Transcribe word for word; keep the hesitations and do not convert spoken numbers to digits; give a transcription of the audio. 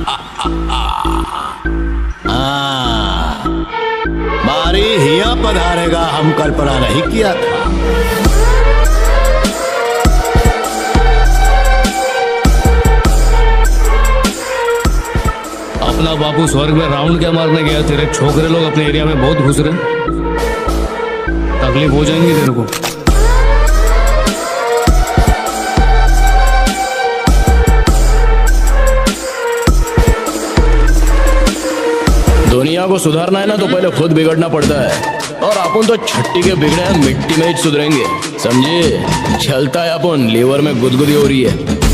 हाँ, बारी हिया पधारेगा हम कल्पना नहीं किया था। अपना बापू स्वर्ग में राउंड क्या मारने गया, तेरे छोकरे लोग अपने एरिया में बहुत घुस रहे, तकलीफ हो जाएंगी तेरे को। दुनिया को सुधारना है ना तो पहले खुद बिगड़ना पड़ता है, और अपन तो छट्टी के बिगड़े हैं, मिट्टी में ही सुधरेंगे, समझे? चलता है अपन, लीवर में गुदगुदी हो रही है।